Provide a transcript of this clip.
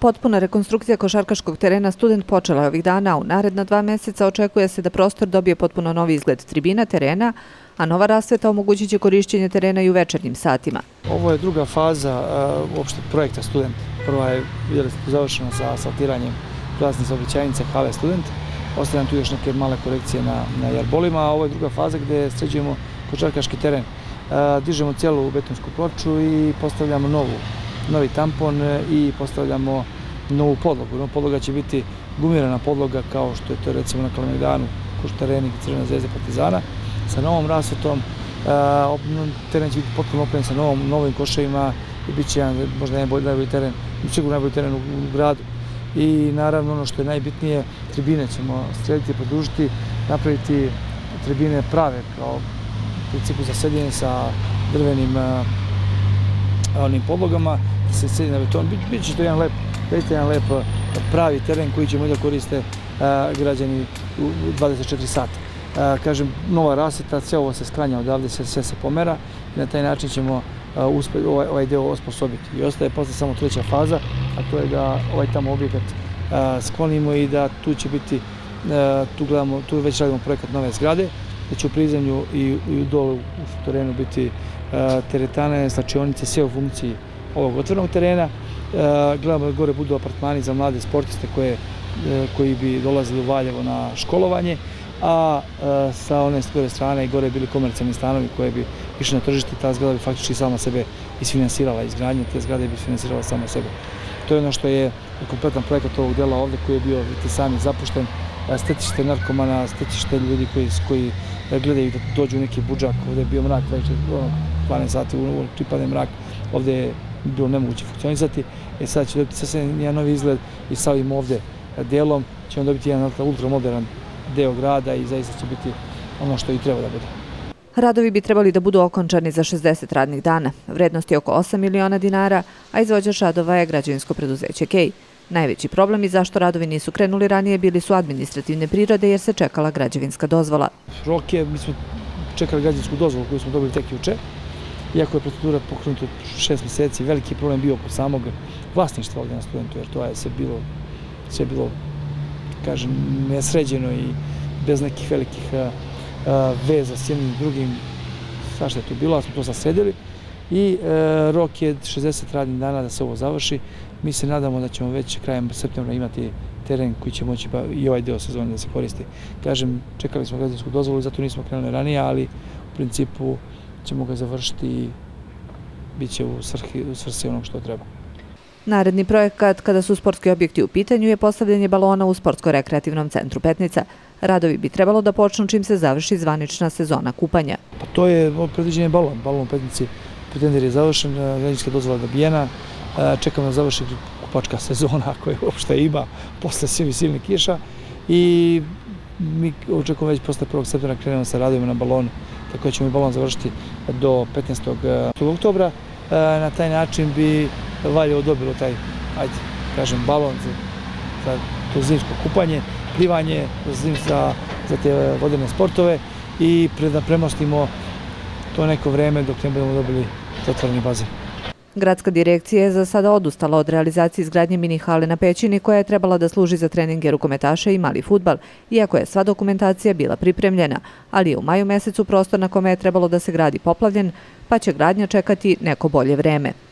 Potpuna rekonstrukcija košarkaškog terena Student počela je ovih dana, a u naredna 2 meseca očekuje se da prostor dobije potpuno novi izgled tribina terena, a nova rasveta omogućit će korišćenje terena i u večernjim satima. Ovo je druga faza uopšte projekta Student. Prva je završena sa asfaltiranjem prilazne saobraćajnice hale Student. Ostavljam tu još neke male korekcije na jarbolima, a ovo je druga faza gde sređujemo košarkaški teren. Dižemo cijelu betonsku ploču i postavljamo novi tampon i postavljamo novu podlogu. Nova podloga će biti gumirana podloga kao što je to recimo na Kalemegdanu, Koštarenik, Crvena zvezda, Partizana. Sa novom rasvetom, teren će biti potpuno opremljen sa novim koševima i bit će jedan možda najbolji teren, sigurno najbolji teren u gradu. I naravno ono što je najbitnije, tribine ćemo srediti, produžiti, napraviti tribine prave kao u principu za sedenje sa drvenim podlogama, da se sedi na beton. Biće to jedan lep pravi teren koji će moći da koriste građani u 24 sata. Kažem, nova rasveta, sve ovo se sklanja odavde, sve se pomera i na taj način ćemo ovaj deo osposobiti. I ostaje posle samo treća faza, a to je da ovaj tamo objekat sklonimo i da tu će biti, tu već radimo projekat nove zgrade, da će u prizemlju i dole u terenu biti teretane, slačionice, sve u funkciji ovog otvorenog terena. Gledamo da gore budu apartmani za mlade sportiste koji bi dolazili u Valjevo na školovanje, a sa one gore strane i gore bili komercijalni stanovi koje bi išli na tržište. Ta zgrada bi faktički sama sebe isfinansirala, izgradnja te zgrade bi isfinansirala sama sebe. To je ono što je kompletan projekat ovog dela ovde koji je bio, vidite sami, zapušten, stecište narkomana, stecište ljudi koji gledaju da dođu u neki budžak. Ovde je bio mrak, 12 sati pripadne mrak, ovde je bilo nemoguće funkcionisati. Sada će dobiti sasvim jedan novi izgled i sa ovim ovde delom ćemo dobiti jedan ultramoderan deo grada i zaista će biti ono što i treba da bude. Radovi bi trebali da budu okončani za 60 radnih dana. Vrednost je oko 8 miliona dinara, a izvođač radova je građevinsko preduzeće Kej. Najveći problem i zašto radovi nisu krenuli ranije bili su administrativne prirode jer se čekala građevinska dozvola. Rok je, mi smo čekali građevinsku dozvolu koju smo dobili tek juče. Iako je procedura pokrenuta 6 meseci, veliki problem bio oko samog vlasništva ovdje na Studentu, jer to je sve bilo, kažem, nesređeno i bez nekih velikih veza s jednim drugim, svašta je to bilo, ali smo to sad sredili i rok je 60 radnih dana da se ovo završi. Mi se nadamo da ćemo već krajem septembra imati teren koji će moći i ovaj deo sezone da se koristi. Kažem, čekali smo građevinsku dozvolu i zato nismo krenuli ranije, ali u principu ćemo ga završiti i bit će u svrsi onog što treba. Naredni projekat, kada su sportski objekti u pitanju, je postavljanje balona u Sportsko-rekreativnom centru Petnica. Radovi bi trebalo da počnu čim se završi zvanična sezona kupanja. Pa to je predviđen balon. Balon u Petnici, pretender je završen, građevinska dozvola dobijena. Čekamo da završi kupačka sezona koja uopšte ima posle silnih kiša i mi očekujemo već posle 1. septembra krenemo sa radovima na balonu, tako da ćemo i balon završiti do 15. oktobra. Na taj način bi Valjevo dobilo taj, ajde, kažem, balon za to zimsko kupanje, plivanje za te vodene sportove i da premostimo to neko vreme dok ne budemo dobili zatvoreni bazen. Gradska direkcija je za sada odustala od realizacije izgradnje mini hale na Pećini koja je trebala da služi za treninge rukometaša i mali fudbal, iako je sva dokumentacija bila pripremljena, ali je u maju mesecu prostor na kome je trebalo da se gradi poplavljen, pa će gradnja čekati neko bolje vreme.